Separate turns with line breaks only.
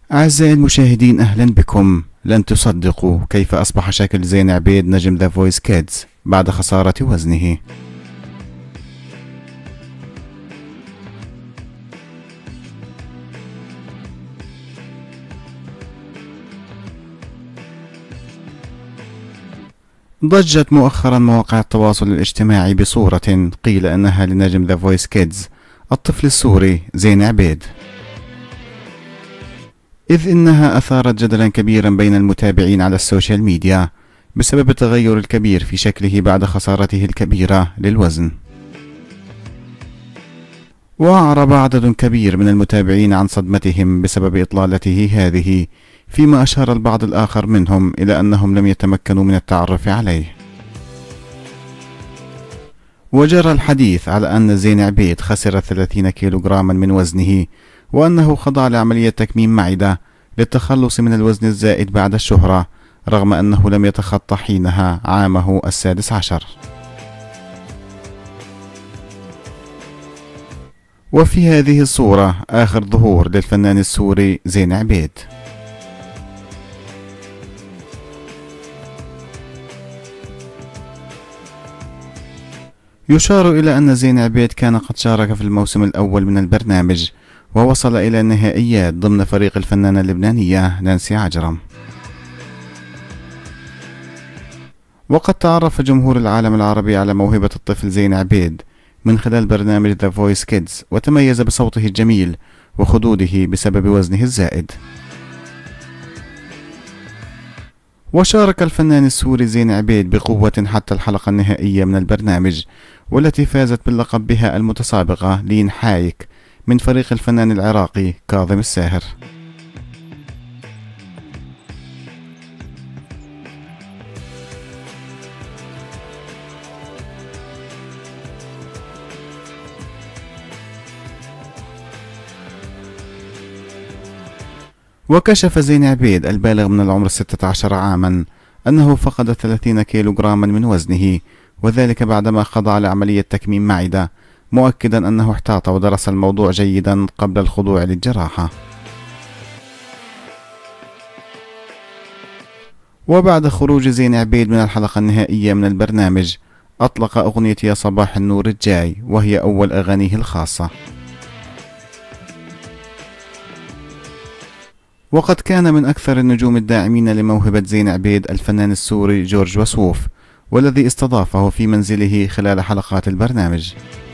أعزائي المشاهدين، أهلا بكم. لن تصدقوا كيف أصبح شكل زين عبيد نجم ذا فويس كيدز بعد خسارة وزنه. ضجت مؤخرا مواقع التواصل الاجتماعي بصورة قيل أنها لنجم ذا فويس كيدز الطفل السوري زين عبيد، إذ إنها أثارت جدلا كبيرا بين المتابعين على السوشيال ميديا بسبب التغير الكبير في شكله بعد خسارته الكبيرة للوزن. وأعرب عدد كبير من المتابعين عن صدمتهم بسبب إطلالته هذه، فيما أشار البعض الآخر منهم إلى أنهم لم يتمكنوا من التعرف عليه. وجرى الحديث على أن زين عبيد خسر 30 كيلوغراما من وزنه، وأنه خضع لعملية تكميم معدة للتخلص من الوزن الزائد بعد الشهرة، رغم أنه لم يتخطى حينها عامه 16. وفي هذه الصورة آخر ظهور للفنان السوري زين عبيد. يشار إلى أن زين عبيد كان قد شارك في الموسم الأول من البرنامج، ووصل إلى النهائيات ضمن فريق الفنانة اللبنانية نانسي عجرم. وقد تعرف جمهور العالم العربي على موهبة الطفل زين عبيد من خلال برنامج ذا فويس كيدز، وتميز بصوته الجميل وخدوده بسبب وزنه الزائد. وشارك الفنان السوري زين عبيد بقوة حتى الحلقة النهائية من البرنامج، والتي فازت باللقب بها المتسابقة لين حايك من فريق الفنان العراقي كاظم الساهر. وكشف زين عبيد البالغ من العمر 16 عاما أنه فقد 30 كيلوغراما من وزنه، وذلك بعدما خضع لعملية تكميم معدة، مؤكدا أنه احتاط ودرس الموضوع جيدا قبل الخضوع للجراحة. وبعد خروج زين عبيد من الحلقة النهائية من البرنامج، أطلق أغنية يا صباح النور الجاي، وهي أول أغانيه الخاصة. وقد كان من أكثر النجوم الداعمين لموهبة زين عبيد الفنان السوري جورج وسوف، والذي استضافه في منزله خلال حلقات البرنامج.